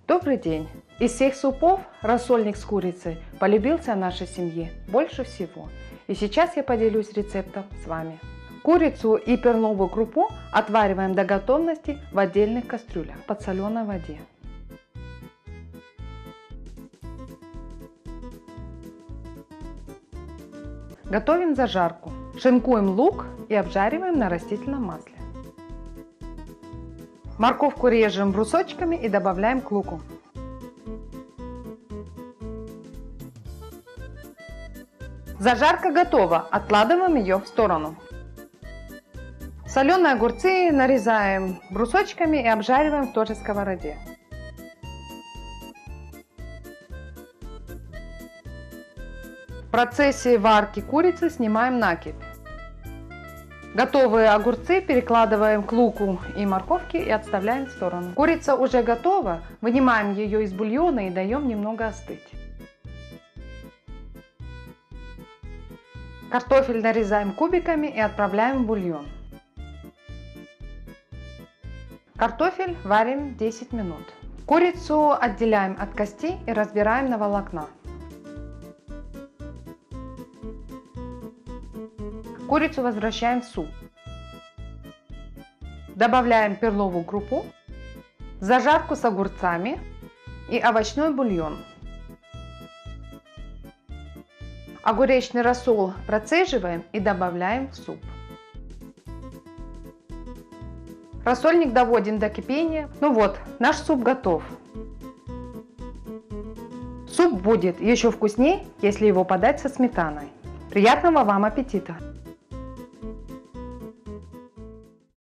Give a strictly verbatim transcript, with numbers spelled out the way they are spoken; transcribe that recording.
Добрый день! Из всех супов рассольник с курицей полюбился нашей семье больше всего. И сейчас я поделюсь рецептом с вами. Курицу и перловую крупу отвариваем до готовности в отдельных кастрюлях в подсоленной воде. Готовим зажарку. Шинкуем лук и обжариваем на растительном масле. Морковку режем брусочками и добавляем к луку. Зажарка готова, откладываем ее в сторону. Соленые огурцы нарезаем брусочками и обжариваем в той же сковороде. В процессе варки курицы снимаем накипь. Готовые огурцы перекладываем к луку и морковке и отставляем в сторону. Курица уже готова, вынимаем ее из бульона и даем немного остыть. Картофель нарезаем кубиками и отправляем в бульон. Картофель варим десять минут. Курицу отделяем от костей и разбираем на волокна. Курицу возвращаем в суп. Добавляем перловую крупу, зажарку с огурцами и овощной бульон. Огуречный рассол процеживаем и добавляем в суп. Рассольник доводим до кипения. Ну вот, наш суп готов. Суп будет еще вкуснее, если его подать со сметаной. Приятного вам аппетита!